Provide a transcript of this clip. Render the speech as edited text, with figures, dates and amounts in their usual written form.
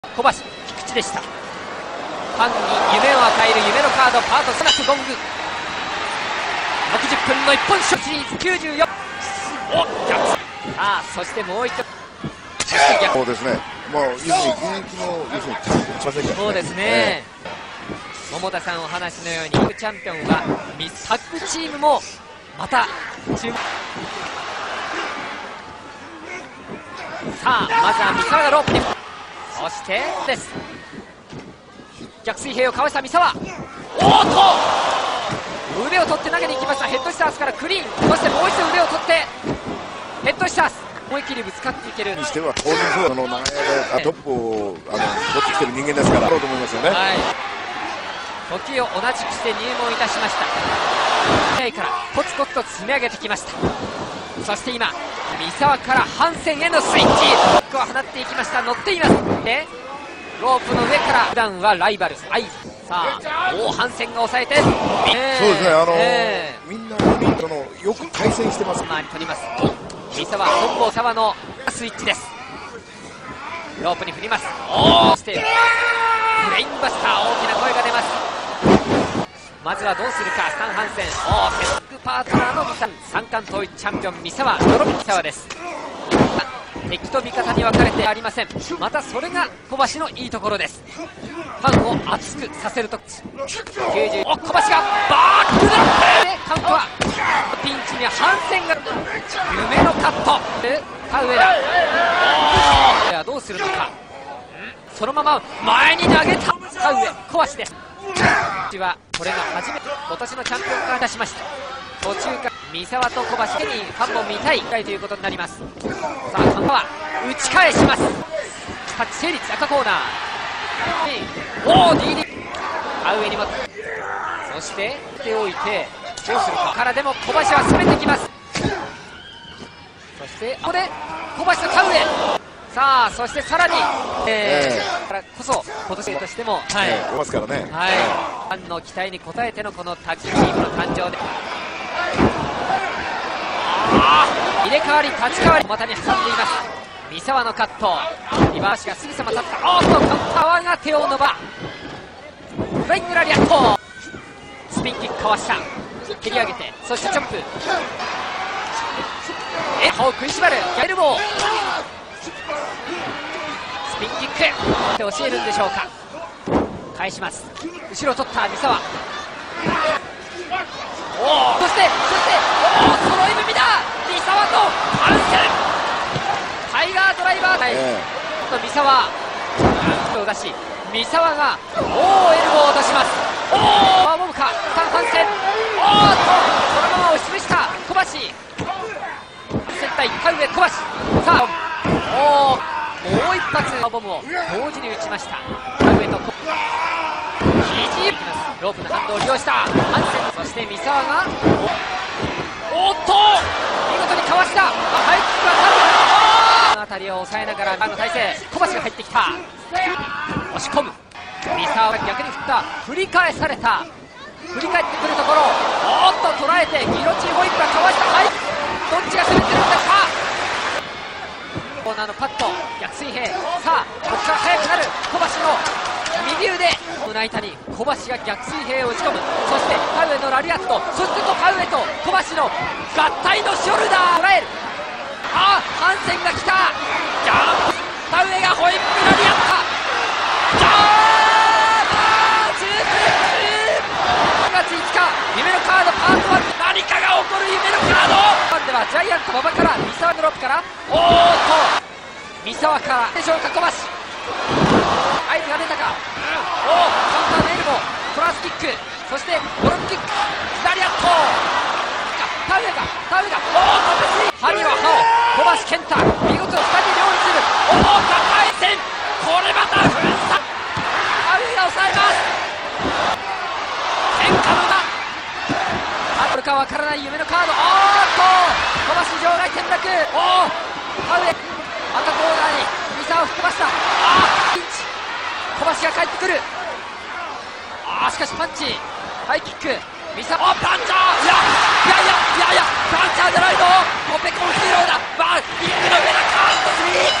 小橋、菊池でした。ファンに夢を与える夢のカード、パートスナックゴング。60分の一本シリーズ94。お、逆。さあ、そしてもう一度。 そうですね。もう、要するに現役の、要するにチャンピオン、 そうですね。桃田さんお話のように、チャンピオンはタッグチームもまた注目。さあ、まずは三沢がロープに。そしてです。逆水平をかわした三沢。おーっと、腕を取って投げに行きました。ヘッドシタースからクリーン。そしてもう一度腕を取ってヘッドシタース。思い切りぶつかっていけるにしては当然そう長い間トップを取ってきてる人間ですから、あろうと思いますよね。 はい、時を同じくして入門いたしました。早いからコツコツと積み上げてきました。そして今三沢からハンセンへのスイッチ、ロックを放っていきました。乗っています。でロープの上から普段はライバルさあ、ハンセンが抑えて、そうですね、みんなそのよく対戦してます。 回り取ります。三沢、本坊沢のスイッチです。ロープに振ります。そしてブレインバスター、大きな声が出ます。まずはどうするか、スタン・ハンセン、セックパートナーの三冠統一チャンピオン三沢、泥引沢です。敵と味方に分かれてありません。またそれが小橋のいいところです。ファンを熱くさせると90、小橋がバークドロップでカウントはピンチにハンセンが夢のカット。田植田どうするのか、そのまま前に投げた田植小橋です。はこれが初めて今年のチャンピオンから出しました。途中から三沢と小橋にファンも見たいということになります。さあ、カンパは打ち返します。タッチ成立、赤コーナー。おお、DD 田植にも、そして手を置いてどうするかからでも小橋は攻めてきます。そしてここで小橋と田植。さあ、そしてさらに、からこそ今年としても、 ますからね、 ファンの期待に応えてのこのタッグチームの誕生で、入れ替わり立ち替わり股に挟んでいます。三沢のカット、リバーシがすぐさま立った。おっと、カウンターが手を伸ばフライングラリアット、スピンキックかわした、蹴り上げて、そしてチョップ、歯を食いしばるギャルボー、スピンキックで教えるんでしょうか。返します。後ろを取った三沢、そして揃い踏みだ、三沢とハンセン、タイガードライバー、三沢を出し、三沢がエルボーを落とします。パワーボムか、スタン・ハンセン、そのまま押し潰した小橋、ハンセン対田植小橋。さあ、もう一発パワーボムを同時に打ちました。田植とロープの反動を利用したハンセン、そして三沢がおっと見事にかわした。ハイキックがこの辺りを抑えながらの体勢、小橋が入ってきた、押し込む三沢が逆に振った、振り返された、振り返ってくるところ、おっと捉えてギロチンホイップがかわした。はい、どっちが攻めてるんですか。コーナーのパット、逆水平、さあここから速くなる小橋の右腕、胸板に小橋が逆水平を打ち込む。そして田植のラリアット、そして田植と小橋の合体のショルダー、捉える。ハンセンが来た、ジャンプ、田植がホイップラリアット、ジャンプ、3月5日夢のカードパート1、何かが起こる夢のカード。ではジャイアント馬場から三沢ドロップから、おーっと三沢からでしょうか、小橋合図が出たか、カウンターのエルボー、トランスキック、そしてドロップキック、左アット、田植が針は歯を小橋健太、見事2人両立する、高い線、これまた封鎖、田植が抑えます。天下の馬、あるかわからない夢のカード、小橋場外転落、田植赤コーナーに三沢を吹きました。ピンチ、小橋が帰ってくる。しかしパンチ、ハイキック、三沢、パンチャー、いやパンチャーじゃないぞ、オペコンヒーローだ、リングの上だ、カウント3、